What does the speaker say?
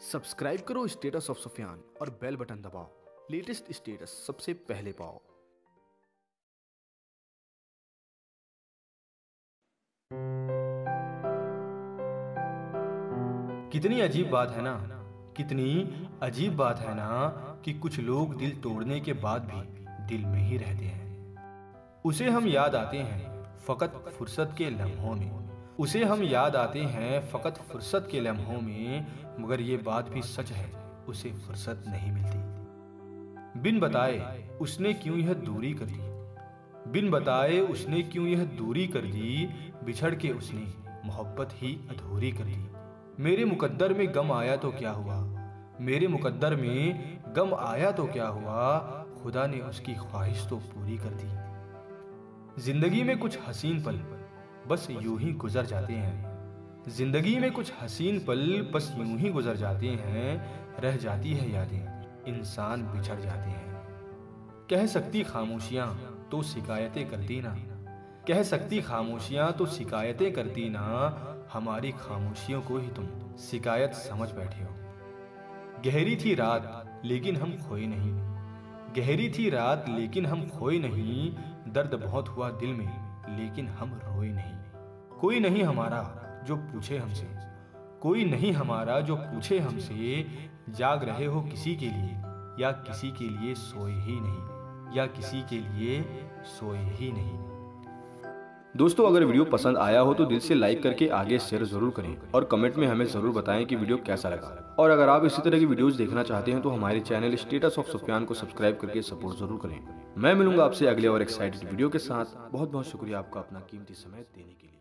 Subscribe करो status of Sufiyan और bell button दबाओ, लेटेस्ट स्टेटस सबसे पहले पाओ। कितनी अजीब बात है ना, कितनी अजीब बात है ना कि कुछ लोग दिल तोड़ने के बाद भी दिल में ही रहते हैं। उसे हम याद आते हैं फकत फुर्सत के लम्हों में, उसे हम याद आते हैं फकत फुर्सत के लम्हों में, मगर ये बात भी सच है उसे फुर्सत नहीं मिलती। बिन बताए उसने क्यों यह दूरी कर दी, बिन बताए उसने क्यों यह दूरी कर दी, बिछड़ के उसने मोहब्बत ही अधूरी कर दी। मेरे मुकद्दर में गम आया तो क्या हुआ, मेरे मुकद्दर में गम आया तो क्या हुआ, खुदा ने उसकी ख्वाहिश तो पूरी कर दी। जिंदगी में कुछ हसीन पल बस यूं ही गुजर जाते हैं, जिंदगी में कुछ हसीन पल बस यूं ही गुजर जाते हैं, रह जाती है यादें इंसान बिछड़ जाते हैं। कह सकती खामोशियां तो शिकायतें करती ना, कह सकती खामोशियां तो शिकायतें करती ना, हमारी खामोशियों को ही तुम शिकायत समझ बैठे हो। गहरी थी रात लेकिन हम खोए नहीं, गहरी थी रात लेकिन हम खोए नहीं, दर्द बहुत हुआ दिल में लेकिन हम रोए नहीं। कोई नहीं हमारा जो पूछे हमसे, कोई नहीं हमारा जो पूछे हमसे, जाग रहे हो किसी के लिए या किसी के लिए सोए ही नहीं, या किसी के लिए सोए ही नहीं। दोस्तों, अगर वीडियो पसंद आया हो तो दिल से लाइक करके आगे शेयर जरूर करें और कमेंट में हमें जरूर बताएं कि वीडियो कैसा लगा। और अगर आप इसी तरह की वीडियोस देखना चाहते हैं तो हमारे चैनल स्टेटस ऑफ सुफियान को सब्सक्राइब करके सपोर्ट जरूर करें। मैं मिलूंगा आपसे अगले और एक्साइटेड वीडियो के साथ। बहुत बहुत शुक्रिया आपका अपना कीमती समय देने के लिए।